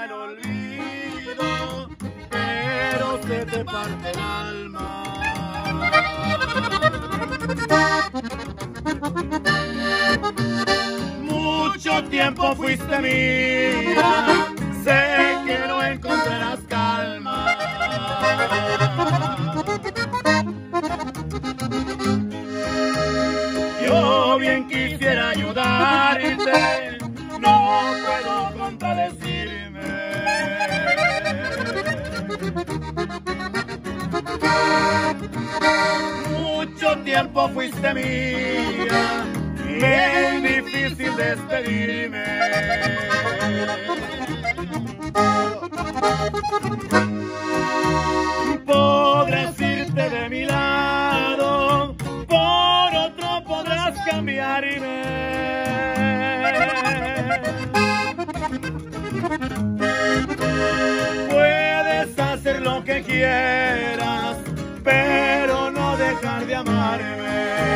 quisiera el olvido, pero se te parte el alma. Mucho tiempo fuiste mía, sé que no encontrarás calma. Yo bien quisiera ayudarte, no puedo contradecirme. Mucho tiempo fuiste mía, es difícil despedirme. Podrás irte de mi lado, por otro podrás cambiarme. Puedes hacer lo que quieras, pero no dejar de amarme.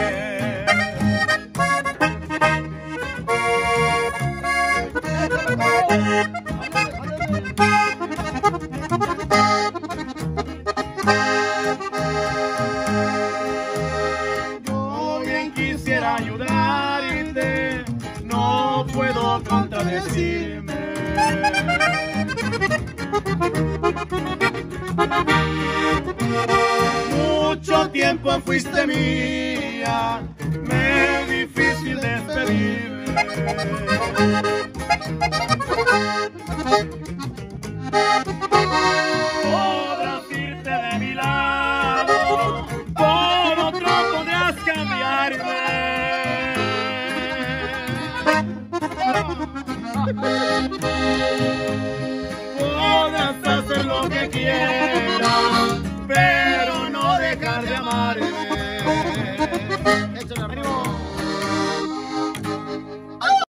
Yo bien quisiera ayudarte, no puedo contradecirme. Mucho tiempo fuiste mía, me es difícil despedirme. Podrás irte de mi lado, por otro podrás cambiarme. Podrás hacer lo que quieras, pero no dejar de amarme.